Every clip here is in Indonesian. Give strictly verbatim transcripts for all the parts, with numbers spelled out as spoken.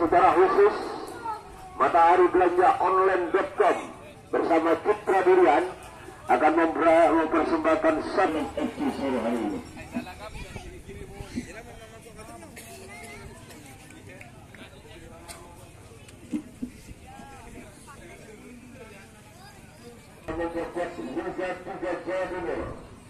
secara khusus Matahari Belanja Online dot com bersama Citra Durian akan mempersembahkan satu F C sore hari ini. Memperkuat Liga tiga Jawa Timur.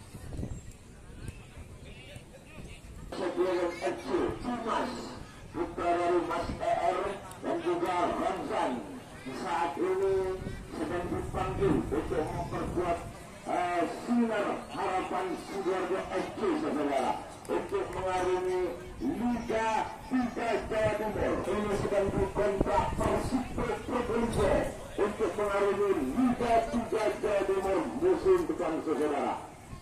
Sebelum F C Cimas, putra dari Mas E R dan juga Ramzan saat ini sedang dipanggil untuk memperkuat uh, Sinar Harapan Sidoarjo F C, saudara, untuk mengarungi Liga tiga Jawa Timur. Ini sedang dikontrak Persib Probolinggo untuk mengarungi Liga tiga Jawa Timur musim depan, saudara.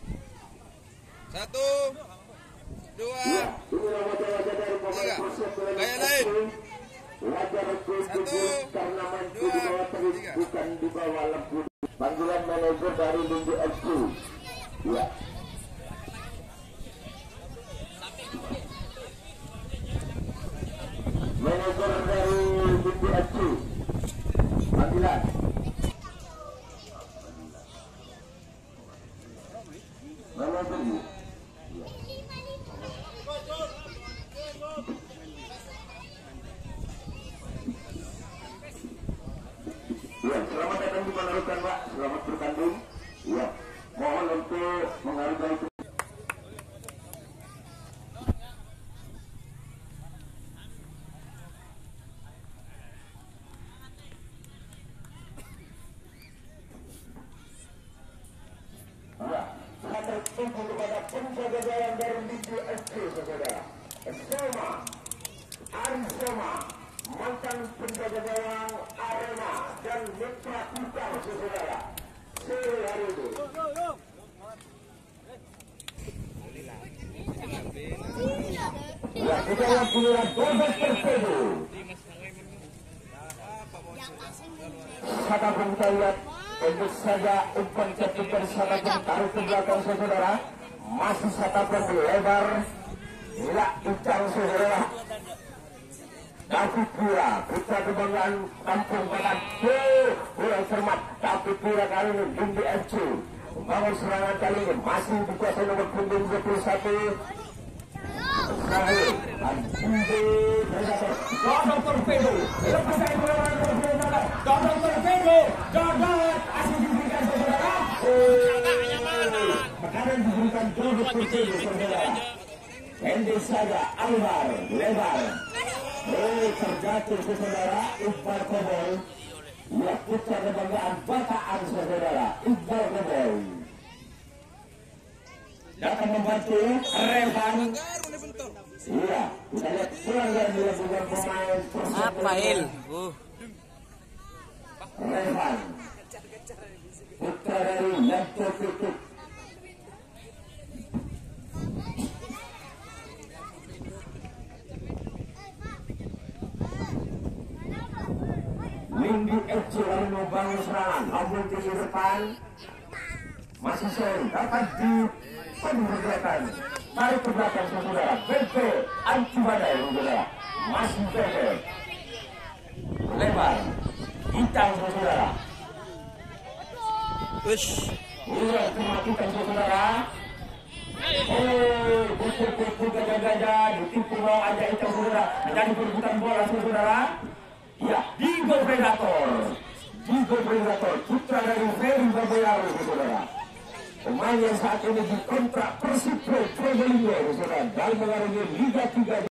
Satu, dua, ya, inilah wajah-wajah dari pemain Persib gaya lain. Wajah Satu, karena main di dua, bawah terik, tiga. bukan di bawah lampu. Panggilan manajer dari Lindu F C. Ya. Manajer dari Lindu F C. Panggilan. Manajer. Ya, selamat datang di Panarukan, Pak. Selamat bertanding. Ya, mohon untuk menghargai. Ya, saya tertumpu kepada penjaga gawang dari Liga F C, saudara. Soma, Arisoma, mantan penjaga gawang Arema dan Mitra Kukar, saudara, sore hari ini. Ya, kita yang punya Bobot Persebo. Saka pun kita lihat, tentu saja umpan ketika Saka pun taruh ke belakang, saudara. Masih Saka pun lebar. Gila, ucang, saudara. David Pura, putra kebanggaan Kampung Batak. Pulau cermat, David Pura kali ini Lindu F C membangun serangan kali ini masih dikuasai nomor punggung dua puluh satu. Sahil Andi Predator, Gordon Torpedo, lepas dari perlawanan Torpedo, Gordon Torpedo, Gordon asli diberikan, saudara. Makanan diberikan Gordon Torpedo, saudara. Pendek saja, Alvar, lebar. Oh, terjatuh, saudara, Iqbal Kobol. Ya, putra kebanggaan Bataan, saudara, Iqbal Kobol. Datang membantu Revan. Iya, kita lihat pelanggaran dilakukan pemain Persib. Apa il? Uh. Revan, putra dari Yanto Tutup. Lindu F C lalu membangun serangan, namun di depan masih sering dapat di pergerakan tarik ke belakang, saudara. B P anti badai, saudara, masih B P lebar hitam, saudara. Ush. Iya, dimatikan, saudara. Oh, betul-betul gajah-gajah ditipu mau aja hitam, saudara, menjadi perebutan bola, saudara. Ya, Digo Predator, Digo Predator, putra dari Ferry Babayaro, saudara. Pemain yang saat ini dikontrak Persib Probolinggo, saudara, dalam mengarungi Liga tiga